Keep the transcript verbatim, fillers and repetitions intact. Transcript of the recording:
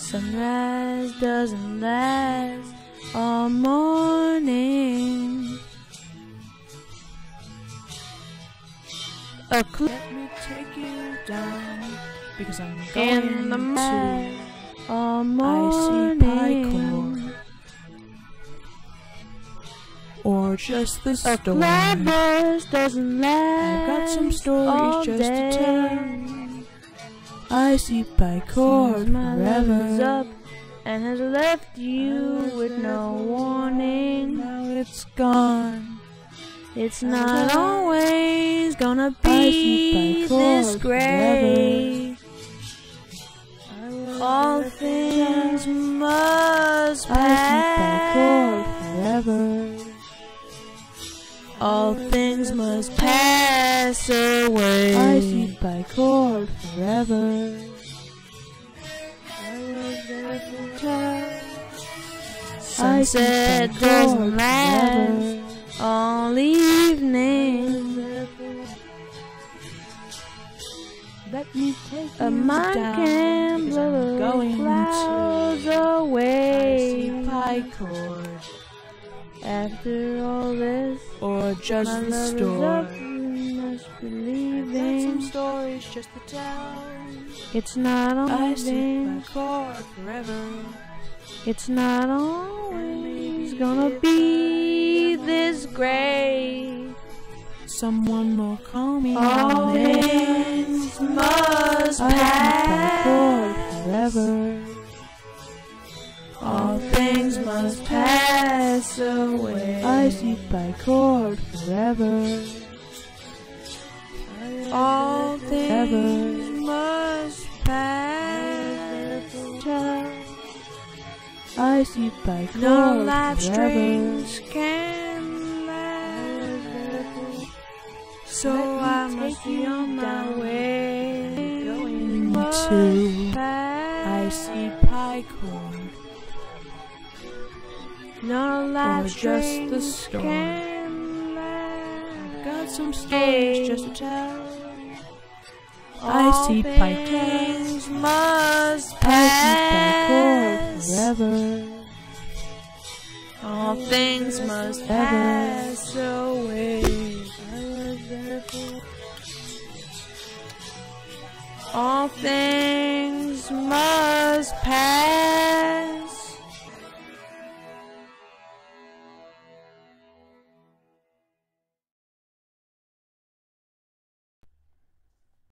Sunrise doesn't last all morning. A clip. Let me take you down, because I'm In the going night to all I C morning. Pie Core, or just the A story. cloudburst doesn't last. I've got some stories all just day. to tell. I C Pie Core My love is forever. up and has left you with no warning. Now it's gone. It's not always gonna I C be Pie this Core great. All things must I C Pie Core pass. forever. All things must pass away. I C Pie Core forever. Sunset doesn't last all evening. Let me take A you mind down, can because I'm blow going clouds to away. I C Pie Core, After all this, or just my the love is up. story. You must Got believe some in. stories just to tell. It's not I C Pie always. Core forever. It's not always gonna be this great. Someone will call me. All my name. things must I C Pie Core pass. forever. All things must pass away. I C Pie Core forever. All things Forever. must pass. I C Pie Core No life forever. strings can last. So I must be on my way. Going Must to pass. I C Pie Core, No life or just the strings story. can last. Got some stories just to tell. I All C Pie Core, things must I C Pie Core pass. forever. All things must pass away. All things must pass